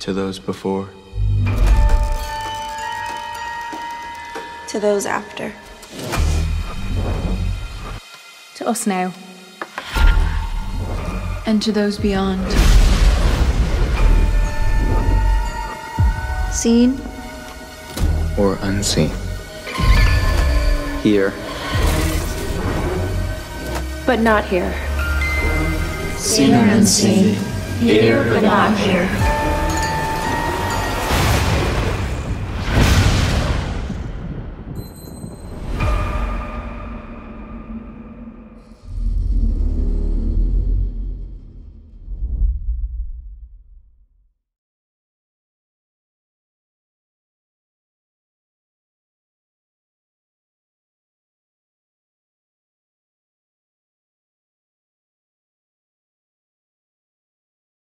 To those before. To those after. To us now. And to those beyond. Seen or unseen. Here. But not here. Seen or unseen. Here but not here.